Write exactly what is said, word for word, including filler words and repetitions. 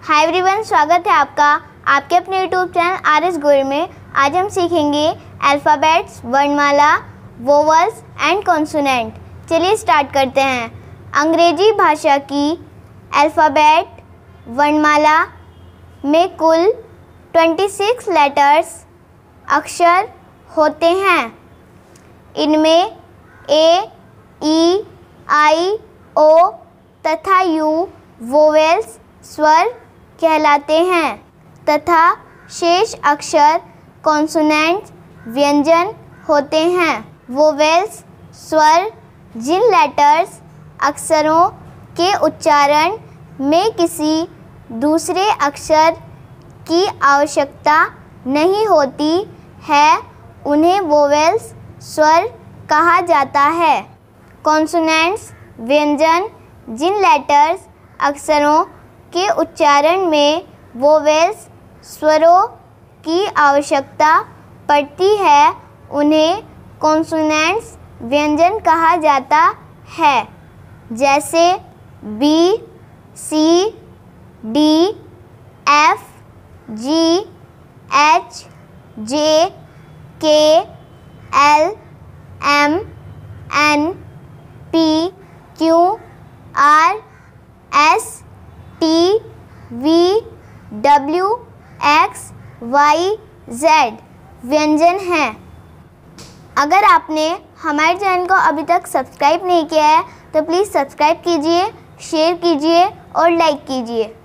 Hi everyone, स्वागत है आपका आपके अपने YouTube channel R S Goyal में। आज हम सीखेंगे अल्फ़ाबेट्स, वर्णमाला, वोवल्स एंड कॉन्सोनेंट। चलिए स्टार्ट करते हैं। अंग्रेजी भाषा की अल्फ़ाबेट वर्णमाला में कुल छब्बीस लेटर्स अक्षर होते हैं। इनमें ए, ई, आई, ओ तथा यू वोवेल्स स्वर कहलाते हैं तथा शेष अक्षर कॉन्सोनेंट्स व्यंजन होते हैं। वोवेल्स स्वर जिन लेटर्स अक्षरों के उच्चारण में किसी दूसरे अक्षर की आवश्यकता नहीं होती है उन्हें वोवेल्स स्वर कहा जाता है। कॉन्सोनेंट्स व्यंजन जिन लेटर्स अक्षरों के उच्चारण में वोवेल्स स्वरों की आवश्यकता पड़ती है उन्हें कॉन्सोनेंट्स व्यंजन कहा जाता है, जैसे B, C, D, F, G, H, J, K, L, M, N, P, Q, R, S, T, V, W, X, Y, Z व्यंजन हैं। अगर आपने हमारे चैनल को अभी तक सब्सक्राइब नहीं किया है तो प्लीज़ सब्सक्राइब कीजिए, शेयर कीजिए और लाइक कीजिए।